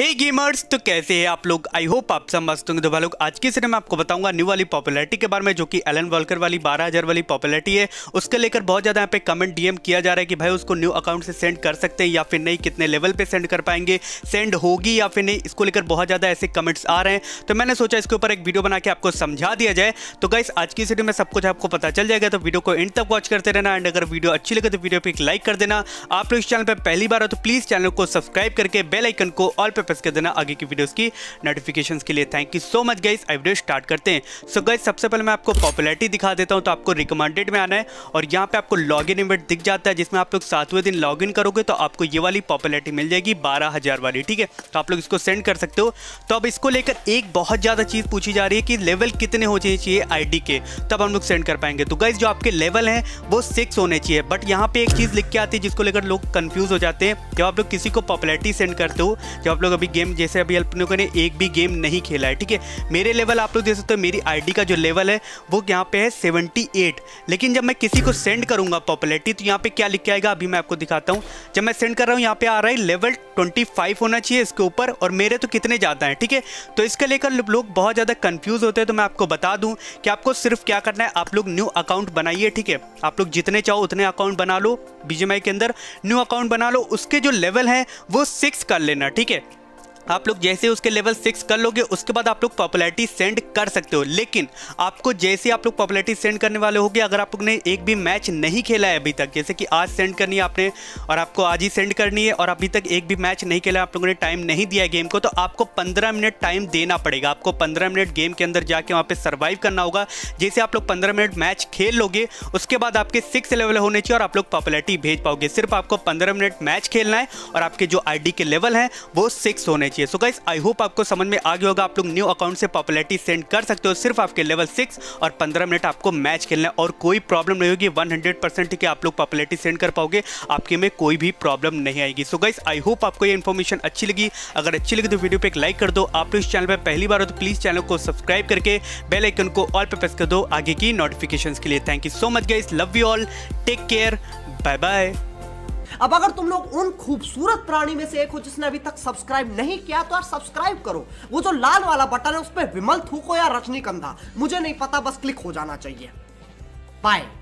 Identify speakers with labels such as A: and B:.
A: हे gamers, तो कैसे हैं आप लोग। आई होप आप सब मस्त होंगे। तो भाई लोग, आज की सीरीज में आपको बताऊंगा न्यू वाली पॉपुलैरिटी के बारे में, जो कि एलन वॉल्कर वाली 12,000 वाली पॉपुलैरिटी है। उसके लेकर बहुत ज़्यादा यहाँ पे कमेंट डीएम किया जा रहा है कि भाई उसको न्यू अकाउंट से सेंड कर सकते हैं या फिर नहीं, कितने लेवल पे सेंड कर पाएंगे, सेंड होगी या फिर नहीं। इसको लेकर बहुत ज़्यादा ऐसे कमेंट्स आ रहे हैं, तो मैंने सोचा इसके ऊपर एक वीडियो बना के आपको समझा दिया जाए। तो गाइस, आज की सीरीज में सब कुछ आपको पता चल जाएगा, तो वीडियो को एंड तक वॉच करते रहना। एंड अगर वीडियो अच्छी लगे तो वीडियो पे एक लाइक कर देना। आप लोग इस चैनल पर पहली बार हो तो प्लीज़ चैनल को सब्सक्राइब करके बेल आइकन को ऑल पे प्रेस कर देना आगे की वीडियोस की नोटिफिकेशंस के लिए। Thank you so much guys. आई वीडियो स्टार्ट करते हैं। सो गाइस, सबसे पहले मैं आपको पॉपुलैरिटी दिखा देता हूं। तो आपको रिकमेंडेड में आना है और यहाँ पे आपको लॉगिन इवेंट दिख जाता है, जिसमें आप लोग 7वें दिन लॉगिन करोगे तो आपको ये वाली पॉपुलैरिटी मिल जाएगी 12,000 वाली। ठीक है, तो आप लोग इसको सेंड कर सकते हो। तो अब इसको लेकर एक बहुत ज़्यादा चीज़ पूछी जा रही है कि लेवल कितने होने चाहिए आईडी के, तब हम लोग सेंड कर पाएंगे। तो गाइस, जो आपके लेवल हैं वो 6 होने चाहिए। बट यहाँ पे एक चीज़ लिख के आती है जिसको लेकर लोग कंफ्यूज हो जाते हैं। जब आप लोग किसी को पॉपुलैरिटी सेंड करते हो, जब आप लोग अभी गेम, जैसे अभी अपने ने एक भी गेम नहीं खेला है, ठीक है, मेरे लेवल आप लोग देख सकते हो, मेरी आईडी का जो लेवल है वो यहाँ पे है 78। लेकिन जब मैं किसी को सेंड करूंगा पॉपुलैरिटी, तो यहाँ पे क्या लिख के आएगा अभी मैं आपको दिखाता हूँ। जब मैं सेंड कर रहा हूँ, यहाँ पे आ रहा है लेवल 25 होना चाहिए इसके ऊपर, और मेरे तो कितने ज़्यादा हैं। ठीक है, तो इसके लेकर लोग बहुत ज़्यादा कंफ्यूज होते हैं। तो मैं आपको बता दूँ कि आपको सिर्फ क्या करना है, आप लोग न्यू अकाउंट बनाइए। ठीक है, आप लोग जितने चाहो उतने अकाउंट बना लो, बीजीएमआई के अंदर न्यू अकाउंट बना लो। उसके जो लेवल हैं वो 6 कर लेना। ठीक है, आप लोग जैसे उसके लेवल 6 कर लोगे, उसके बाद आप लोग पॉपुलैरिटी सेंड कर सकते हो। लेकिन आपको जैसे आप लोग पॉपुलैरिटी सेंड करने वाले होगे, अगर आप लोग ने एक भी मैच नहीं खेला है अभी तक, जैसे कि आज सेंड करनी है आपने और आपको आज ही सेंड करनी है, और अभी तक एक भी मैच नहीं खेला, आप लोगों ने टाइम नहीं दिया है गेम को, तो आपको 15 मिनट टाइम देना पड़ेगा। आपको 15 मिनट गेम के अंदर जाके वहाँ पर सर्वाइव करना होगा। जैसे आप लोग 15 मिनट मैच खेल लोगे, उसके बाद आपके 6 लेवल होने चाहिए और आप लोग पॉपुलैरिटी भेज पाओगे। सिर्फ आपको 15 मिनट मैच खेलना है और आपके जो आईडी के लेवल हैं वो 6 होने चाहिए। सो गाइस, आई होप आपको समझ में आ गया होगा। आप लोग न्यू अकाउंट से पॉपुलैरिटी सेंड कर सकते हो। सिर्फ आपके लेवल 6 और 15 मिनट आपको मैच खेलना है और कोई प्रॉब्लम नहीं होगी। 100% कि आप लोग पॉपुलैरिटी सेंड कर पाओगे, आपके में कोई भी प्रॉब्लम नहीं आएगी। सो गाइस, आई होप आपको ये इन्फॉर्मेशन अच्छी लगी। अगर अच्छी लगी तो वीडियो पे एक लाइक कर दो। आप लोग इस चैनल पर पहली बार हो तो प्लीज चैनल को सब्सक्राइब करके बेल आइकन को ऑल पे प्रेस कर दो आगे की नोटिफिकेशंस के लिए। Thank you so much guys, love you all, take care, bye bye.
B: अब अगर तुम लोग उन खूबसूरत प्राणी में से एक हो जिसने अभी तक सब्सक्राइब नहीं किया, तो यार सब्सक्राइब करो। वो जो लाल वाला बटन है उस पर विमल थूको या रजनीगंधा, मुझे नहीं पता, बस क्लिक हो जाना चाहिए। बाय।